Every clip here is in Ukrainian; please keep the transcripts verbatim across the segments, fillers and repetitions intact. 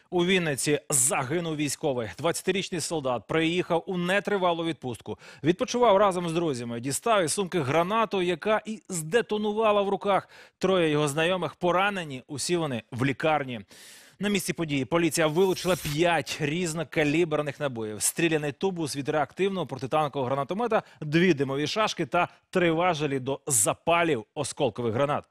У Вінниці загинув військовий. двадцятирічний солдат приїхав у нетривалу відпустку. Відпочивав разом з друзями. Дістав із сумки гранату, яка і здетонувала в руках. Троє його знайомих поранені, усі вони в лікарні. На місці події поліція вилучила п'ять різнокаліберних набоїв, стріляний тубус від реактивного протитанкового гранатомета, дві димові шашки та три важелі до запалів осколкових гранат.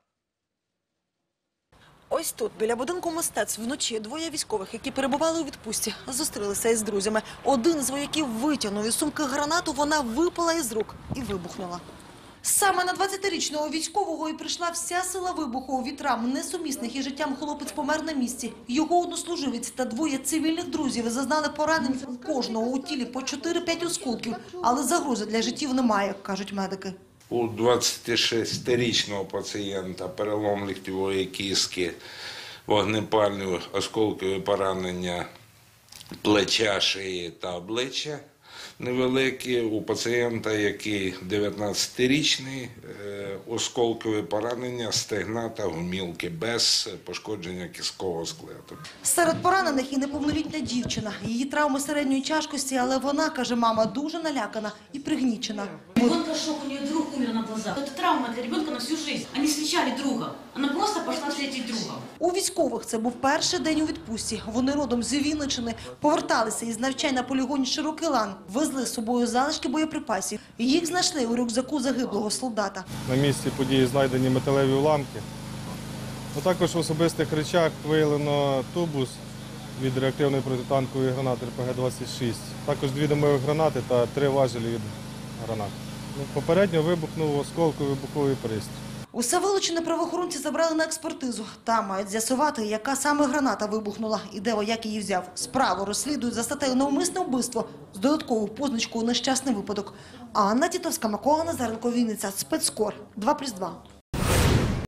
Ось тут, біля будинку мистецтв, вночі двоє військових, які перебували у відпустці, зустрілися із друзями. Один з вояків витягнув із сумки гранату, вона випала із рук і вибухнула. Саме на двадцятирічного військового і прийшла вся сила вибуху. Вітрам несумісних із життям хлопець помер на місці. Його однослуживець та двоє цивільних друзів зазнали поранень у кожного у тілі по чотири-п'ять осколків. Але загрози для життів немає, кажуть медики. У двадцятишестирічного пацієнта перелом ліктьової кістки, вогнепальне осколкове поранення плеча, шиї та обличчя невеликі. У пацієнта, який дев'ятнадцятирічний, осколкове поранення стегна та гомілки без пошкодження кісткового скелету. Серед поранених і неповнолітня дівчина. Її травми середньої тяжкості, але вона, каже мама, дуже налякана і пригнічена. Ребенка шок, у нее друг умер на глазах. Это травма для ребенка на всю жизнь. Они встречали друга. Она просто пошла встретить друга. У військових це був перший день у відпустці. Вони родом з Вінниччини, поверталися із навчань на полігоні Широкий Лан, везли з собою залишки боєприпасів. Їх знайшли у рюкзаку загиблого солдата. На місці події знайдені металеві уламки. А також в особистих речах виявлено тубус від реактивної протитанкової гранати ер пе ге двадцять шість. Також дві димові гранати та три важелі від гранат. Попередньо вибухнув осколковий вибуховий пристрій. Усе вилучене правоохоронці забрали на експертизу. Там мають з'ясувати, яка саме граната вибухнула і де вояк її взяв. Справу розслідують за статтею «Навмисне вбивство» з додатковою позначкою «Нещасний випадок». Анна Тітовська, Микола Назаренко, Вінниця, Спецкор, два плюс два.